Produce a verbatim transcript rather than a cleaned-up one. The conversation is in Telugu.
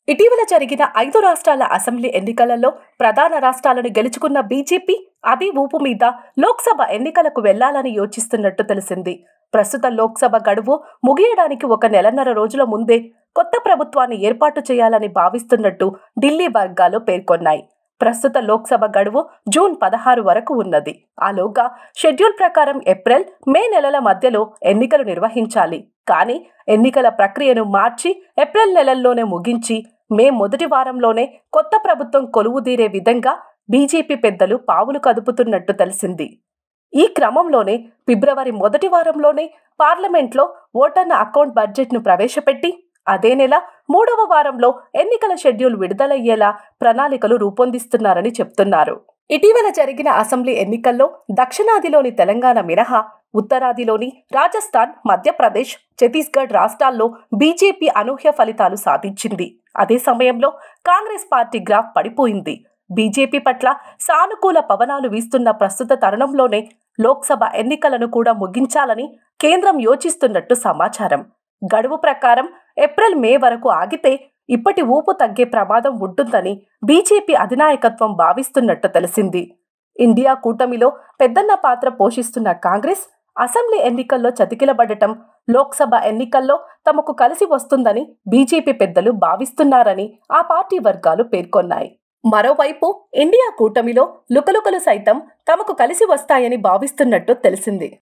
ఇటీవల జరిగిన ఐదు రాష్ట్రాల అసెంబ్లీ ఎన్నికలలో ప్రధాన రాష్ట్రాలను గెలుచుకున్న బీజేపీ అదే ఊపు మీద లోక్సభ ఎన్నికలకు వెళ్లాలని యోచిస్తున్నట్టు తెలిసింది. ప్రస్తుత లోక్సభ గడువు ముగియడానికి ఒక నెలన్నర రోజుల ముందే కొత్త ప్రభుత్వాన్ని ఏర్పాటు చేయాలని భావిస్తున్నట్టు ఢిల్లీ వర్గాలు పేర్కొన్నాయి. ప్రస్తుత లోక్సభ గడువు జూన్ పదహారు వరకు ఉన్నది. ఆలోగా షెడ్యూల్ ప్రకారం ఏప్రిల్, మే నెలల మధ్యలో ఎన్నికలు నిర్వహించాలి. కానీ ఎన్నికల ప్రక్రియను మార్చి ఏప్రిల్ నెలల్లోనే ముగించి మే మొదటి వారంలోనే కొత్త ప్రభుత్వం కొలువుదీరే విధంగా బీజేపీ పెద్దలు పావులు కదుపుతున్నట్టు తెలిసింది. ఈ క్రమంలోనే ఫిబ్రవరి మొదటి వారంలోనే పార్లమెంట్లో ఓటర్ల అకౌంట్ బడ్జెట్ను ప్రవేశపెట్టి అదే నెల మూడవ వారంలో ఎన్నికల షెడ్యూల్ విడుదలయ్యేలా ప్రణాళికలు రూపొందిస్తున్నారని చెప్తున్నారు. ఇటీవల జరిగిన అసెంబ్లీ ఎన్నికల్లో దక్షిణాదిలోని తెలంగాణ మినహా ఉత్తరాదిలోని రాజస్థాన్, మధ్యప్రదేశ్, ఛత్తీస్గఢ్ రాష్ట్రాల్లో బీజేపీ అనూహ్య ఫలితాలు సాధించింది. అదే సమయంలో కాంగ్రెస్ పార్టీ గ్రాఫ్ పడిపోయింది. బీజేపీ పట్ల సానుకూల పవనాలు వీస్తున్న ప్రస్తుత తరుణంలోనే లోక్సభ ఎన్నికలను కూడా ముగించాలని కేంద్రం యోచిస్తున్నట్టు సమాచారం. గడువు ప్రకారం ఏప్రిల్, మే వరకు ఆగితే ఇప్పటి ఊపు తగ్గే ప్రమాదం ఉంటుందని బీజేపీ అధినాయకత్వం భావిస్తున్నట్టు తెలిసింది. ఇండియా కూటమిలో పెద్దన్న పాత్ర పోషిస్తున్న కాంగ్రెస్ అసెంబ్లీ ఎన్నికల్లో చతికిలబడటం లోక్సభ ఎన్నికల్లో తమకు కలిసి వస్తుందని బీజేపీ పెద్దలు భావిస్తున్నారని ఆ పార్టీ వర్గాలు పేర్కొన్నాయి. మరోవైపు ఇండియా కూటమిలో లుకలుకలు సైతం తమకు కలిసి వస్తాయని భావిస్తున్నట్టు తెలిసింది.